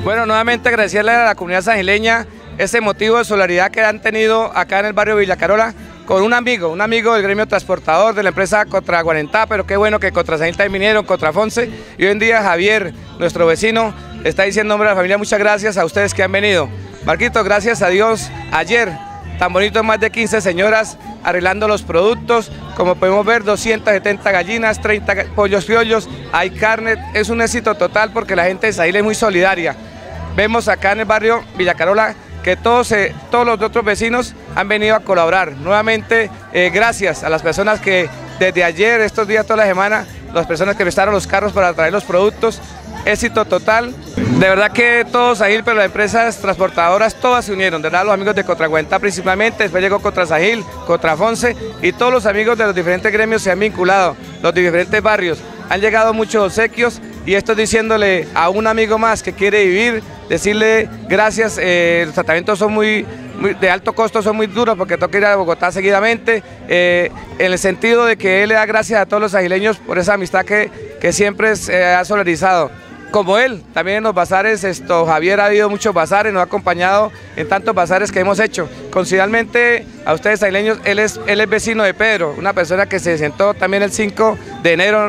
Bueno, nuevamente agradecerle a la comunidad sangileña ese motivo de solidaridad que han tenido acá en el barrio Villa Carola con un amigo del gremio transportador de la empresa Contraguarentá, pero qué bueno que Contrasangil también vinieron, Contrafonce, y hoy en día Javier, nuestro vecino, está diciendo en nombre de la familia muchas gracias a ustedes que han venido. Marquito, gracias a Dios, ayer, tan bonito, más de 15 señoras arreglando los productos, como podemos ver, 270 gallinas, 30 pollos criollos, hay carne, es un éxito total porque la gente de Sahil es muy solidaria. Vemos acá en el barrio Villa Carola que todos los otros vecinos han venido a colaborar. Nuevamente, gracias a las personas que desde ayer, estos días, toda la semana, las personas que prestaron los carros para traer los productos, éxito total. De verdad que todos Sahil, pero las empresas transportadoras todas se unieron, de verdad los amigos de Contraguarentá principalmente, después llegó Contrasangil, Contrafonce y todos los amigos de los diferentes gremios se han vinculado, los diferentes barrios. Han llegado muchos obsequios y esto es diciéndole a un amigo más que quiere vivir, decirle gracias, los tratamientos son de alto costo, son muy duros porque toca ir a Bogotá seguidamente, en el sentido de que él le da gracias a todos los sagileños por esa amistad que siempre se ha solidarizado. Como él, también en los bazares, Javier ha habido muchos bazares, nos ha acompañado en tantos bazares que hemos hecho. Coincidentemente, a ustedes sagileños, él es vecino de Pedro, una persona que se sentó también el 5 de enero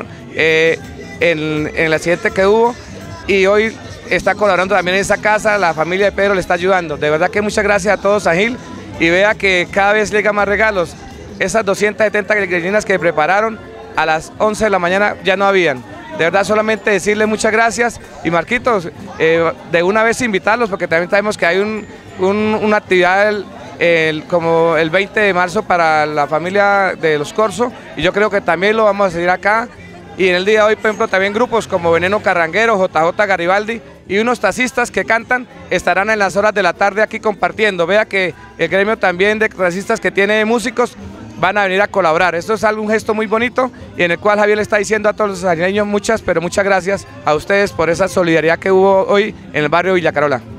en el accidente que hubo y hoy está colaborando también en esa casa, la familia de Pedro le está ayudando. De verdad que muchas gracias a todos Sahil y vea que cada vez llegan más regalos. Esas 270 gallinas que prepararon a las 11 de la mañana ya no habían. De verdad solamente decirle muchas gracias y Marquitos, de una vez invitarlos porque también sabemos que hay una actividad como el 20 de marzo para la familia de los Corso y yo creo que también lo vamos a seguir acá. Y en el día de hoy, por ejemplo, también grupos como Veneno Carranguero, JJ Garibaldi y unos taxistas que cantan estarán en las horas de la tarde aquí compartiendo. Vea que el gremio también de taxistas que tiene músicos van a venir a colaborar. Esto es un gesto muy bonito y en el cual Javier le está diciendo a todos los sangileños muchas gracias a ustedes por esa solidaridad que hubo hoy en el barrio Villa Carola.